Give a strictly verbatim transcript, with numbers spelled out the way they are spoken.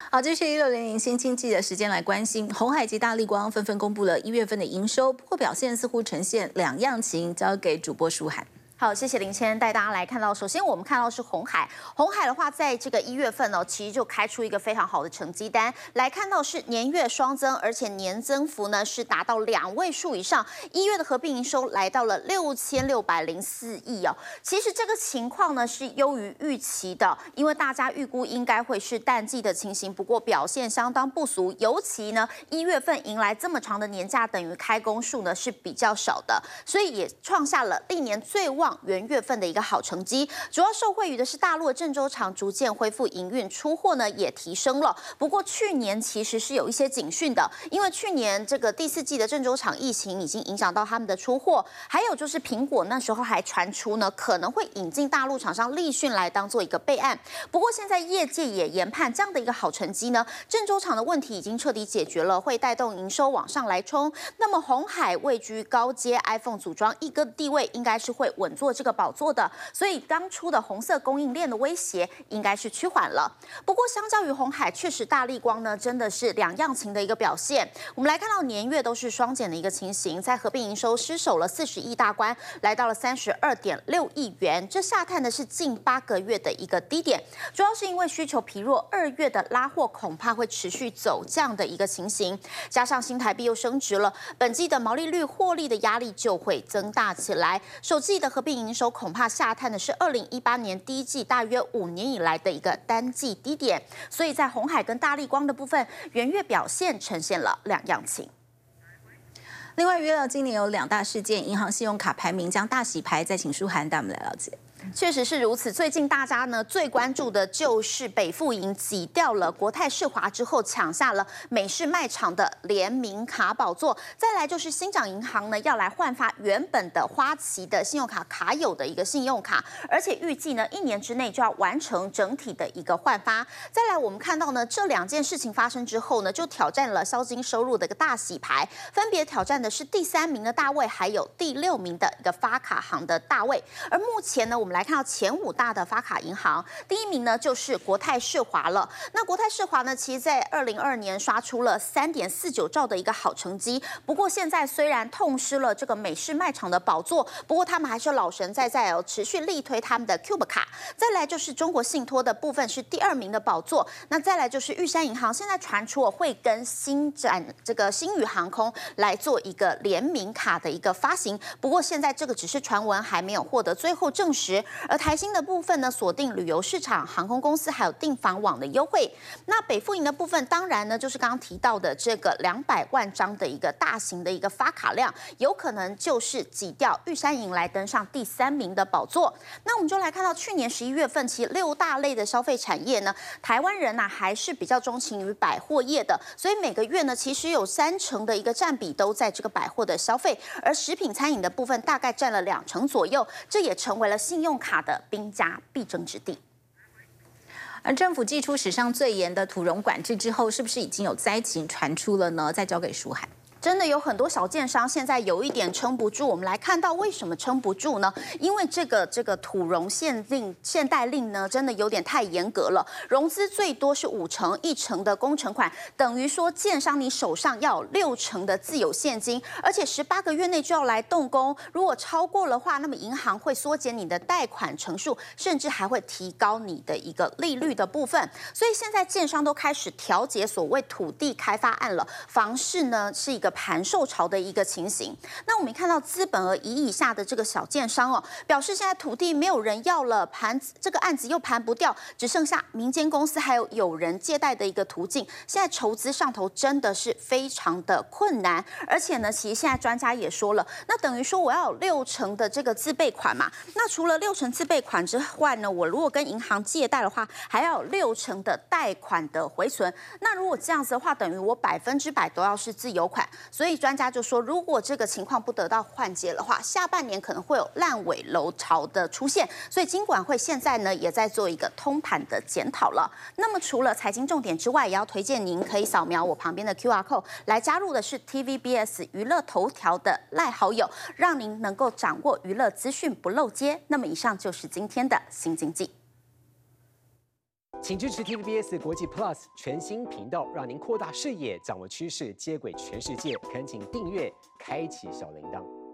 好，这是一六零零新经济的时间来关心，鸿海及大立光纷纷公布了一月份的营收，不过表现似乎呈现两样情，交给主播舒涵。 好，谢谢林谦带大家来看到，首先我们看到是鸿海，鸿海的话，在这个一月份呢，其实就开出一个非常好的成绩单，来看到是年月双增，而且年增幅呢是达到两位数以上，一月的合并营收来到了六千六百零四亿哦。其实这个情况呢是优于预期的，因为大家预估应该会是淡季的情形，不过表现相当不俗，尤其呢一月份迎来这么长的年假，等于开工数呢是比较少的，所以也创下了历年最旺元月份的一个好成绩，主要受惠于的是大陆的郑州厂逐渐恢复营运，出货呢也提升了。不过去年其实是有一些警讯的，因为去年这个第四季的郑州厂疫情已经影响到他们的出货，还有就是苹果那时候还传出呢可能会引进大陆厂商立讯来当做一个备案。不过现在业界也研判这样的一个好成绩呢，郑州厂的问题已经彻底解决了，会带动营收往上来冲。那么鸿海位居高阶 iPhone 组装一哥的地位，应该是会稳坐这个宝座的，所以当初的红色供应链的威胁应该是趋缓了。不过相较于鸿海，确实大立光呢真的是两样情的一个表现。我们来看到年月都是双减的一个情形，在合并营收失守了四十亿大关，来到了三十二点六亿元，这下探的是近八个月的一个低点，主要是因为需求疲弱，二月的拉货恐怕会持续走降的一个情形，加上新台币又升值了，本季的毛利率获利的压力就会增大起来。首季的合并营收恐怕下探的是二零一八年第一季大约五年以来的一个单季低点，所以在鸿海跟大立光的部分，元月表现呈现了两样情。 另外，娱乐今年有两大事件，银行信用卡排名将大洗牌，再请舒涵带我们来了解。 确实是如此。最近大家呢最关注的就是北富银挤掉了国泰世华之后，抢下了美式卖场的联名卡宝座。再来就是新港银行呢要来换发原本的花旗的信用卡卡友的一个信用卡，而且预计呢一年之内就要完成整体的一个换发。再来我们看到呢这两件事情发生之后呢，就挑战了销金收入的一个大洗牌，分别挑战的是第三名的大卫，还有第六名的一个发卡行的大卫。而目前呢我们来看到前五大的发卡银行，第一名呢就是国泰世华了。那国泰世华呢，其实在二零二二年刷出了三点四九兆的一个好成绩。不过现在虽然痛失了这个美式卖场的宝座，不过他们还是老神在在哦，持续力推他们的 Cube 卡。再来就是中国信托的部分是第二名的宝座。那再来就是玉山银行，现在传出会跟新展这个新宇航空来做一个联名卡的一个发行。不过现在这个只是传闻，还没有获得最后证实。而台新的部分呢，锁定旅游市场、航空公司还有订房网的优惠。那北富银的部分，当然呢，就是刚刚提到的这个两百万张的一个大型的一个发卡量，有可能就是挤掉玉山银来登上第三名的宝座。那我们就来看到去年十一月份，其实六大类的消费产业呢，台湾人呐、啊、还是比较钟情于百货业的，所以每个月呢，其实有三成的一个占比都在这个百货的消费，而食品餐饮的部分大概占了两成左右，这也成为了信用卡的兵家必争之地。 而政府祭出史上最严的土融管制之后，是不是已经有灾情传出了呢？再交给舒涵。 真的有很多小建商现在有一点撑不住。我们来看到为什么撑不住呢？因为这个这个土融限令限贷令呢，真的有点太严格了。融资最多是五成，一成的工程款，等于说建商你手上要有六成的自有现金，而且十八个月内就要来动工。如果超过的话，那么银行会缩减你的贷款成数，甚至还会提高你的一个利率的部分。所以现在建商都开始调节所谓土地开发案了。房市呢是一个盘售潮的一个情形。那我们看到资本额一亿以下的这个小建商哦，表示现在土地没有人要了，盘这个案子又盘不掉，只剩下民间公司还有有人借贷的一个途径。现在筹资上头真的是非常的困难，而且呢，其实现在专家也说了，那等于说我要有六成的这个自备款嘛，那除了六成自备款之外呢，我如果跟银行借贷的话，还要有六成的贷款的回存。那如果这样子的话，等于我百分之百都要是自有款。所以专家就说，如果这个情况不得到缓解的话，下半年可能会有烂尾楼潮的出现。所以金管会现在呢也在做一个通盘的检讨了。那么除了财经重点之外，也要推荐您可以扫描我旁边的 Q R code 来加入的是 T V B S 娱乐头条的赖好友，让您能够掌握娱乐资讯不漏接。那么以上就是今天的新经济。 请支持 T V B S 国际 Plus 全新频道，让您扩大视野，掌握趋势，接轨全世界。恳请订阅，开启小铃铛。